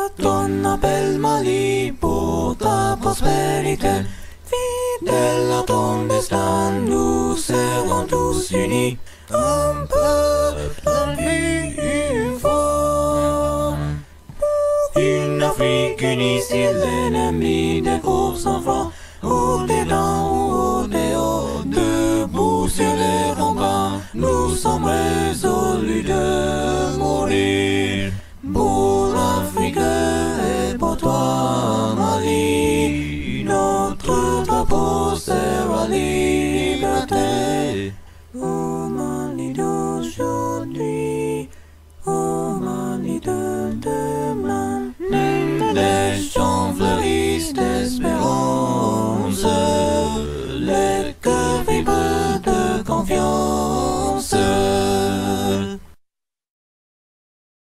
ton appel Mali pour ta prospérité. Fidèle à ton destin, nous serons tous unis. Un peuple plus fort. Une Afrique unie si l'ennemi découvre son front. Au-dedans ou au-dehors, debout sur les remparts, nous sommes résolus de mourir. Pour l'Afrique et pour toi, Mali, notre drapeau sera liberté. Au Mali d'aujourd'hui, au Mali de demain, les champs fleurissent d'espérance, les cœurs vibrent de confiance.